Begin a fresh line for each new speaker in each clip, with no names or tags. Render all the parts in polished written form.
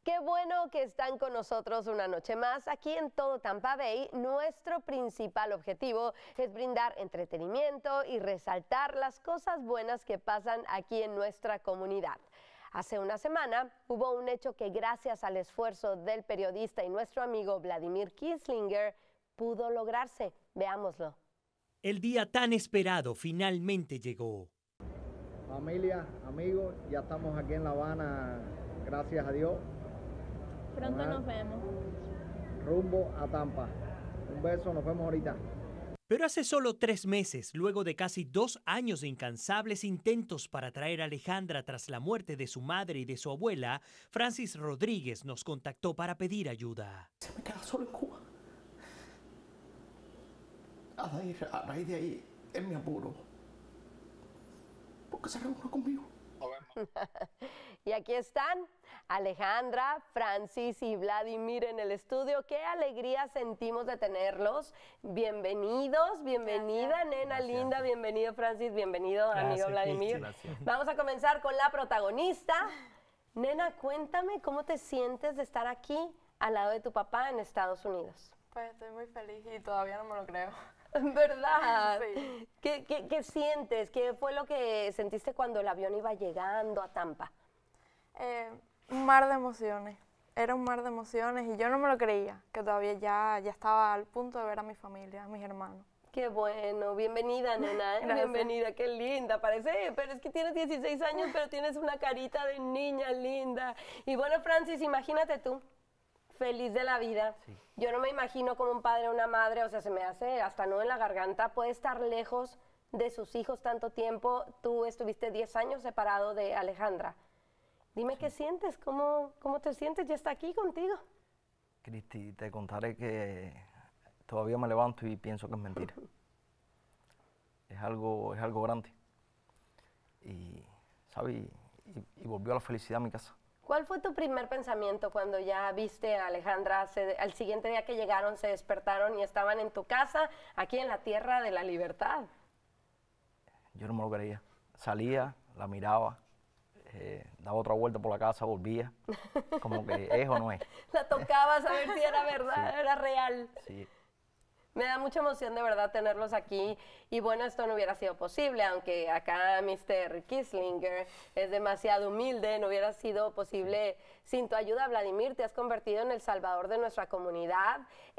Qué bueno que están con nosotros una noche más aquí en todo Tampa Bay. Nuestro principal objetivo es brindar entretenimiento y resaltar las cosas buenas que pasan aquí en nuestra comunidad. Hace una semana hubo un hecho que gracias al esfuerzo del periodista y nuestro amigo Vladimir Kieslinger pudo lograrse. Veámoslo.
El día tan esperado finalmente llegó.
Familia, amigos, ya estamos aquí en La Habana, gracias a Dios.
Pronto nos vemos.
Rumbo a Tampa. Un beso, nos vemos ahorita.
Pero hace solo 3 meses, luego de casi 2 años de incansables intentos para traer a Alejandra tras la muerte de su madre y de su abuela, Francis Rodríguez nos contactó para pedir ayuda.
Se me queda solo en Cuba. A raíz de ahí, él me apuro. Porque se reúne conmigo.
Y aquí están Alejandra, Francis y Vladimir en el estudio. Qué alegría sentimos de tenerlos. Bienvenidos, bienvenida, gracias. Nena gracias. Linda, bienvenido Francis, bienvenido gracias, amigo Vladimir. Gracias. Vamos a comenzar con la protagonista. Nena, cuéntame cómo te sientes de estar aquí al lado de tu papá en Estados Unidos.
Pues estoy muy feliz y todavía no me lo creo.
¿Verdad?
Sí.
¿Qué sientes? ¿Qué fue lo que sentiste cuando el avión iba llegando a Tampa?
Un mar de emociones. Era un mar de emociones y yo no me lo creía, que todavía ya estaba al punto de ver a mi familia, a mis hermanos.
Qué bueno, bienvenida, nena, bienvenida, qué linda, parece, pero es que tienes 16 años, pero tienes una carita de niña linda. Y bueno, Francis, imagínate tú, feliz de la vida. Sí. Yo no me imagino como un padre o una madre, o sea, se me hace hasta nudo en la garganta, puede estar lejos de sus hijos tanto tiempo. Tú estuviste 10 años separado de Alejandra. Dime, sí. ¿Qué sientes? ¿Cómo te sientes? Ya está aquí contigo.
Cristi, te contaré que todavía me levanto y pienso que es mentira. Es algo grande. Y, ¿sabes? Y volvió a la felicidad a mi casa.
¿Cuál fue tu primer pensamiento cuando ya viste a Alejandra? Al siguiente día que llegaron, se despertaron y estaban en tu casa, aquí en la tierra de la libertad.
Yo no me lo creía. Salía, la miraba, daba otra vuelta por la casa, volvía. Como que es o no es.
La tocabas a ver si era verdad, sí. Era real.
Sí.
Me da mucha emoción de verdad tenerlos aquí y bueno, esto no hubiera sido posible, aunque acá Mr. Kieslinger es demasiado humilde, no hubiera sido posible sin tu ayuda. Vladimir, te has convertido en el salvador de nuestra comunidad,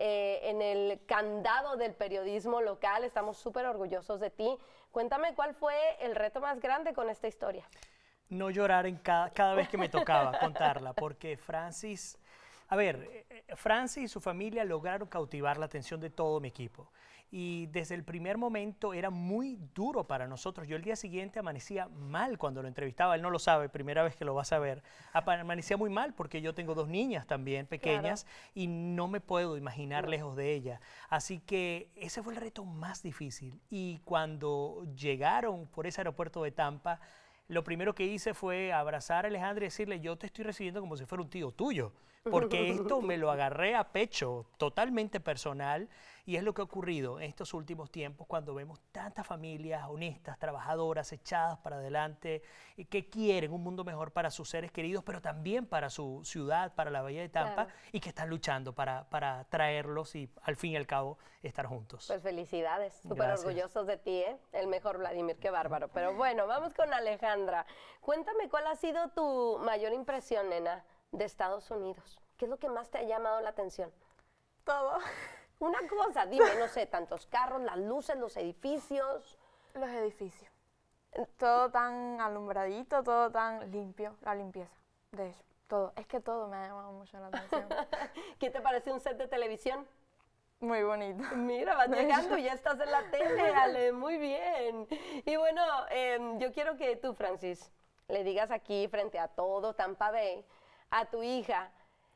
en el candado del periodismo local, estamos súper orgullosos de ti. Cuéntame cuál fue el reto más grande con esta historia.
No llorar en cada vez que me tocaba contarla, porque Francis... A ver, Francis y su familia lograron cautivar la atención de todo mi equipo y desde el primer momento era muy duro para nosotros. Yo el día siguiente amanecía mal cuando lo entrevistaba, él no lo sabe, primera vez que lo vas a ver. Amanecía muy mal porque yo tengo 2 niñas también pequeñas, claro. Y no me puedo imaginar lejos de ella. Así que ese fue el reto más difícil y cuando llegaron por ese aeropuerto de Tampa, lo primero que hice fue abrazar a Alejandra y decirle, yo te estoy recibiendo como si fuera un tío tuyo, porque esto me lo agarré a pecho, totalmente personal, y es lo que ha ocurrido en estos últimos tiempos cuando vemos tantas familias honestas, trabajadoras, echadas para adelante, que quieren un mundo mejor para sus seres queridos, pero también para su ciudad, para la Bahía de Tampa, claro. Y que están luchando para traerlos y al fin y al cabo estar juntos.
Pues felicidades, súper orgullosos de ti, ¿eh? El mejor Vladimir, qué bárbaro. Pero bueno, vamos con Alejandra. Cuéntame cuál ha sido tu mayor impresión, nena, de Estados Unidos. ¿Qué es lo que más te ha llamado la atención?
Todo.
Una cosa, dime, no sé, tantos carros, las luces, los edificios.
Los edificios. Todo tan alumbradito, todo tan limpio, la limpieza, de hecho, todo. Es que todo me ha llamado mucho la atención.
¿Qué te parece un set de televisión?
Muy bonito.
Mira, vas llegando, ya estás en la tele, Ale, muy bien. Y bueno, yo quiero que tú, Francis, le digas aquí frente a todo Tampa Bay, a tu hija,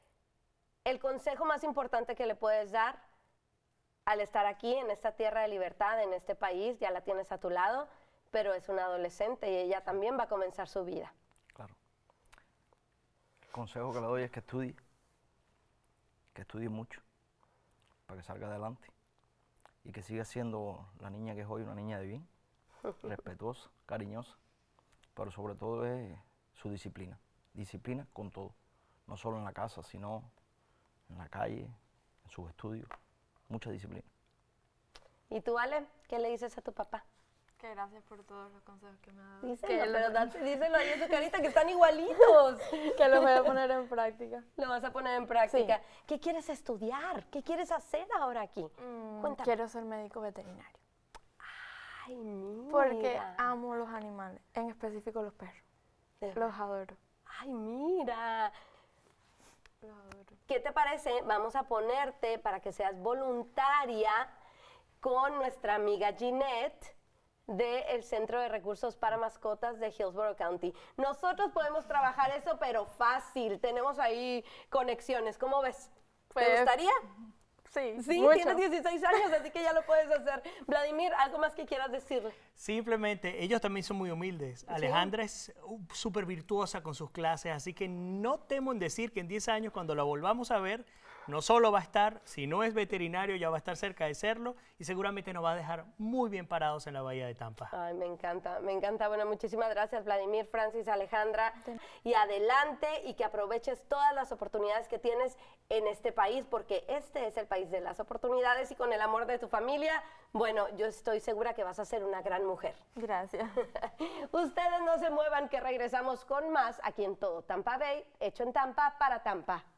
el consejo más importante que le puedes dar al estar aquí en esta tierra de libertad, en este país, ya la tienes a tu lado, pero es una adolescente y ella también va a comenzar su vida.
Claro. El consejo que le doy es que estudie mucho para que salga adelante y que siga siendo la niña que es hoy, una niña de bien, respetuosa, cariñosa, pero sobre todo es su disciplina con todo. no solo en la casa, sino en la calle, en sus estudios, mucha disciplina.
¿Y tú, Ale, qué le dices a tu papá?
Que gracias por todos los consejos que me ha dado.
Díselo, pero díselo ahí en su carita, que están igualitos.
Que lo voy a poner en práctica.
Lo vas a poner en práctica. ¿Qué quieres estudiar? ¿Qué quieres hacer ahora aquí? Cuéntame.
Quiero ser médico veterinario.
Ay, mira.
Porque amo los animales, en específico los perros.
¿De
Los adoro.
Ay, mira.
Los adoro.
¿Qué te parece? Vamos a ponerte para que seas voluntaria con nuestra amiga Ginette del Centro de Recursos para Mascotas de Hillsborough County. Nosotros podemos trabajar eso, pero fácil. Tenemos ahí conexiones. ¿Cómo ves? ¿Te
Pues,
gustaría?
Sí,
Sí,
mucho.
tienes 16 años, así que ya lo puedes hacer. Vladimir, ¿algo más que quieras decirle?
Simplemente, ellos también son muy humildes. Alejandra es súper virtuosa con sus clases, así que no temo en decir que en 10 años, cuando la volvamos a ver, no solo va a estar, si no es veterinario, ya va a estar cerca de serlo y seguramente nos va a dejar muy bien parados en la Bahía de Tampa.
Ay, me encanta, me encanta. Bueno, muchísimas gracias, Vladimir, Francis, Alejandra. Y adelante y que aproveches todas las oportunidades que tienes en este país, porque este es el país de las oportunidades y con el amor de tu familia, bueno, yo estoy segura que vas a ser una gran mujer.
Gracias.
Ustedes no se muevan, que regresamos con más aquí en Todo Tampa Bay, hecho en Tampa para Tampa.